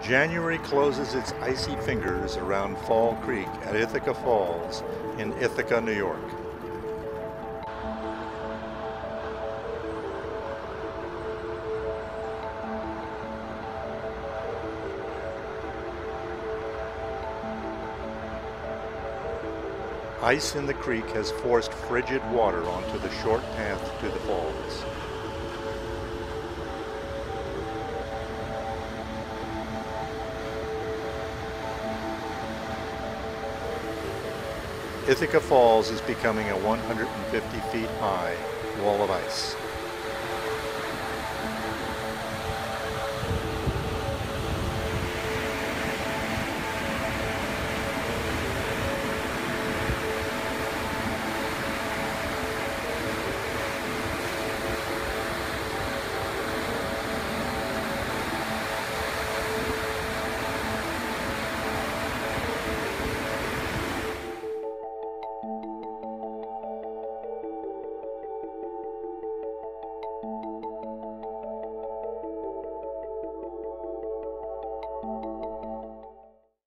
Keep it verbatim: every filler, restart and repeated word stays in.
January closes its icy fingers around Fall Creek at Ithaca Falls in Ithaca, New York. Ice in the creek has forced frigid water onto the short path to the falls. Ithaca Falls is becoming a one hundred fifty feet high wall of ice.